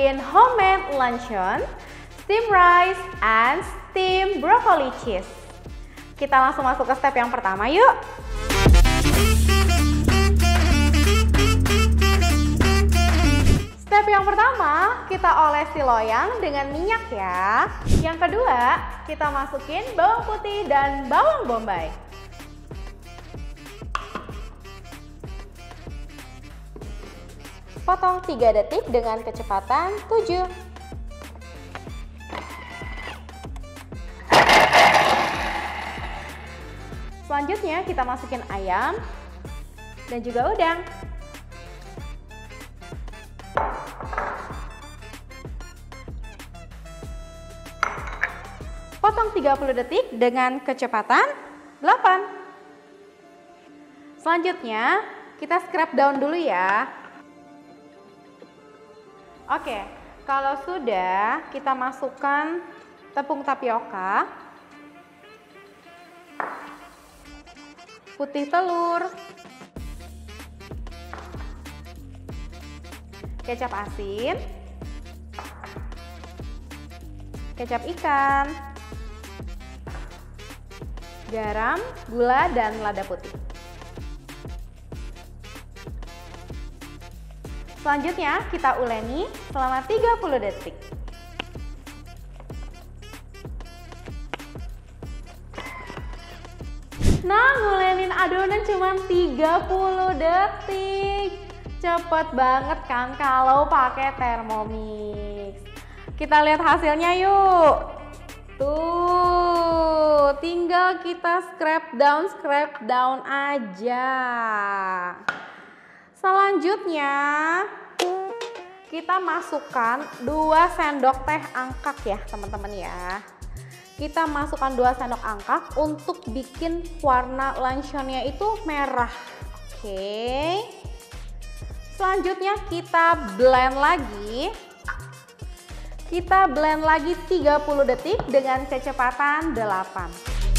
bikin homemade luncheon, steam rice, and steam broccoli cheese. Kita langsung masuk ke step yang pertama yuk. Step yang pertama, kita olesi loyang dengan minyak ya. Yang kedua, kita masukin bawang putih dan bawang bombay. Potong 3 detik dengan kecepatan 7. Selanjutnya kita masukin ayam dan juga udang. Potong 30 detik dengan kecepatan 8. Selanjutnya kita scrap daun dulu ya. Oke, kalau sudah kita masukkan tepung tapioka, putih telur, kecap asin, kecap ikan, garam, gula, dan lada putih. Selanjutnya kita uleni selama 30 detik. Nah, ngulenin adonan cuma 30 detik. Cepet banget kan kalau pakai Thermomix. Kita lihat hasilnya yuk. Tuh, tinggal kita scrap down aja. Selanjutnya kita masukkan 2 sendok teh angkat ya teman-teman ya. Kita masukkan 2 sendok angkat untuk bikin warna luncheonnya itu merah. Oke. Selanjutnya kita blend lagi. Kita blend lagi 30 detik dengan kecepatan 8.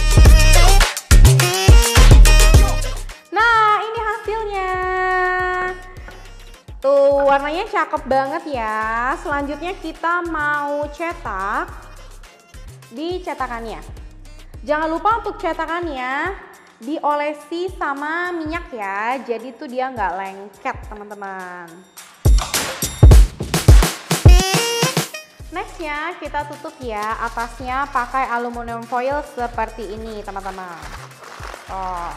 Nah, ini hasilnya. Tuh, warnanya cakep banget ya. Selanjutnya kita mau cetak di cetakannya. Jangan lupa untuk cetakannya diolesi sama minyak ya. Jadi tuh dia nggak lengket teman-teman. Nextnya kita tutup ya atasnya pakai aluminium foil seperti ini teman-teman. Oh.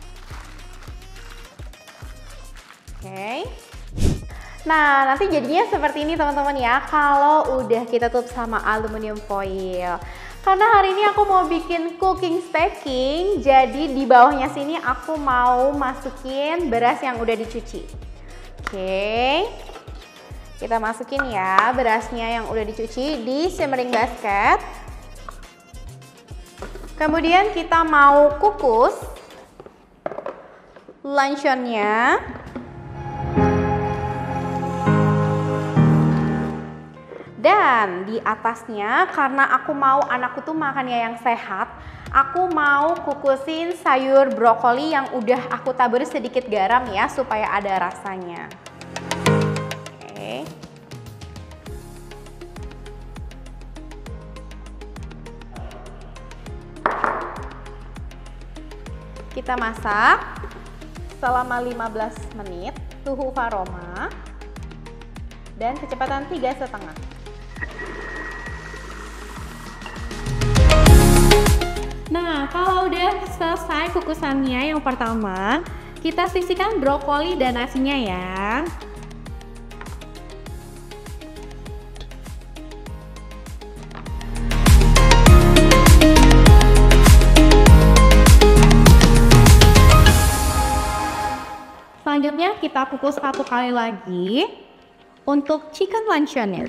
Oke. Nah, nanti jadinya seperti ini teman-teman ya kalau udah kita tutup sama aluminium foil. Karena hari ini aku mau bikin cooking stacking, jadi di bawahnya sini aku mau masukin beras yang udah dicuci. Oke. Kita masukin ya berasnya yang udah dicuci di simmering basket. Kemudian kita mau kukus luncheonnya. Dan di atasnya karena aku mau anakku tuh makannya yang sehat, aku mau kukusin sayur brokoli yang udah aku taburi sedikit garam ya supaya ada rasanya. Oke. Kita masak selama 15 menit, suhu Varoma dan kecepatan 3,5. Nah, kalau udah selesai kukusannya yang pertama, kita sisihkan brokoli dan nasinya ya. Selanjutnya kita kukus 1 kali lagi untuk chicken luncheonnya.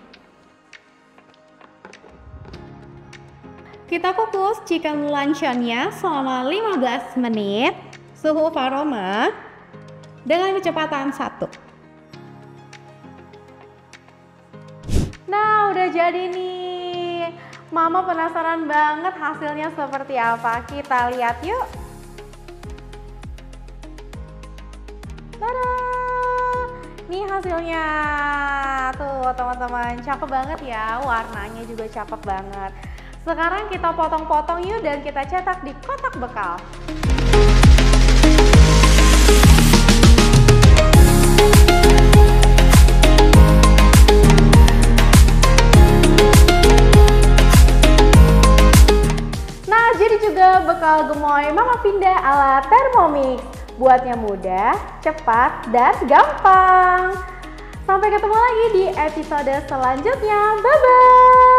Kita kukus chicken luncheonnya selama 15 menit, suhu Varoma dengan kecepatan 1. Nah, udah jadi nih. Mama penasaran banget hasilnya seperti apa. Kita lihat yuk. Tada! Nih hasilnya. Tuh, loh teman-teman. Cakep banget ya, warnanya juga cakep banget. Sekarang kita potong-potong yuk dan kita cetak di kotak bekal. Nah, jadi juga bekal gemoy Mama Vinda ala Thermomix. Buatnya mudah, cepat, dan gampang. Sampai ketemu lagi di episode selanjutnya. Bye-bye!